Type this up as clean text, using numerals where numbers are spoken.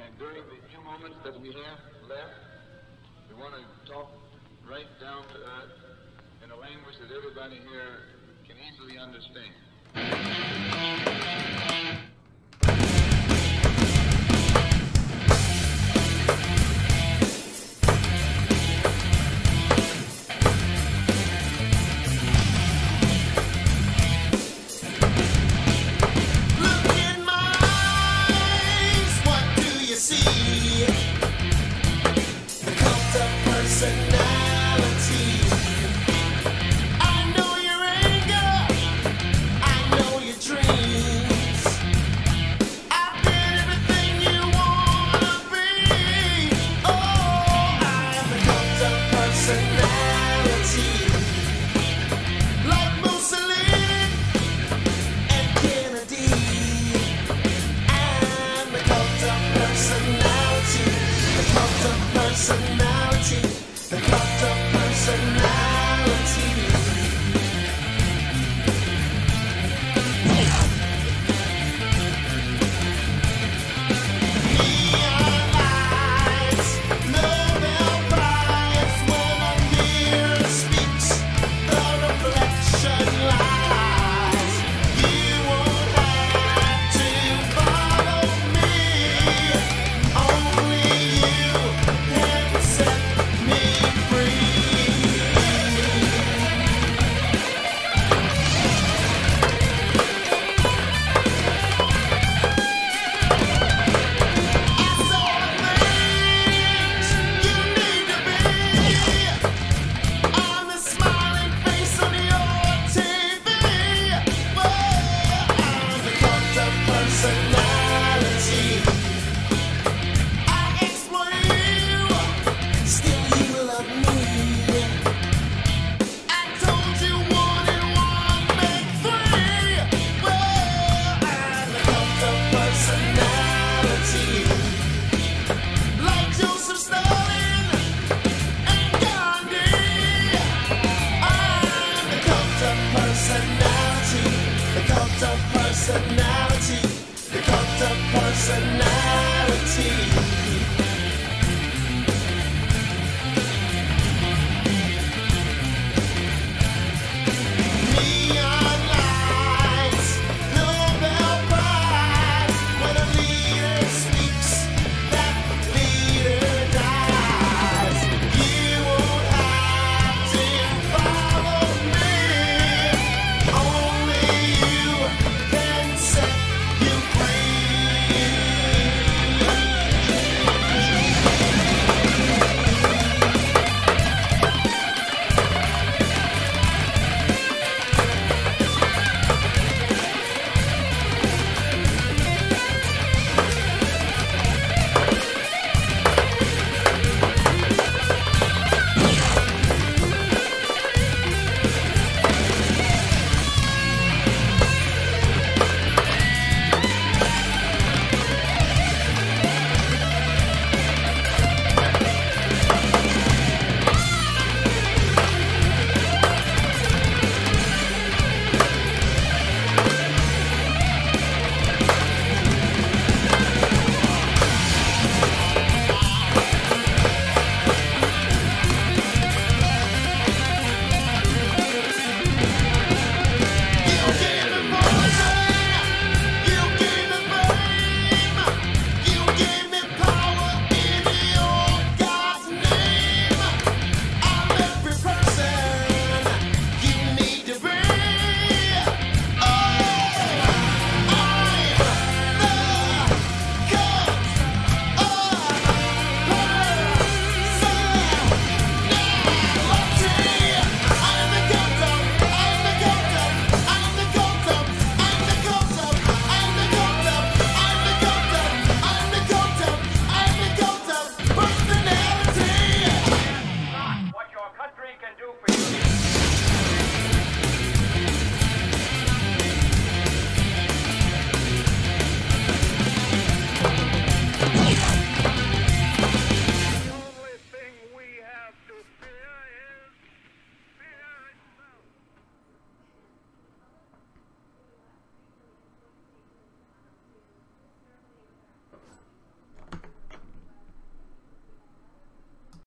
And during the few moments that we have left, we want to talk right down to earth in a language that everybody here can easily understand. The cult of personality. Neon lights, Nobel Prize when a mirror speaks, the reflection lies. You won't have to follow me, only you can set me free. Personality, the cult of personality.